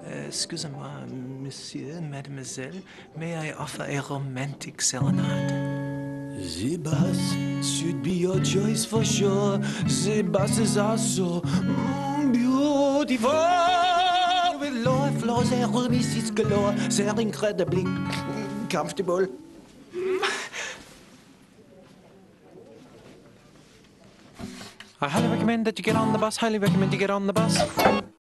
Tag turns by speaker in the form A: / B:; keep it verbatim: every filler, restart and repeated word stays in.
A: Excusez-moi, monsieur, mademoiselle, may I offer a romantic serenade? The bus should be your choice for sure. The buses are so mm, beautiful. With lower floors and roomies galore. They're incredibly comfortable. I highly recommend that you get on the bus. Highly recommend you get on the bus.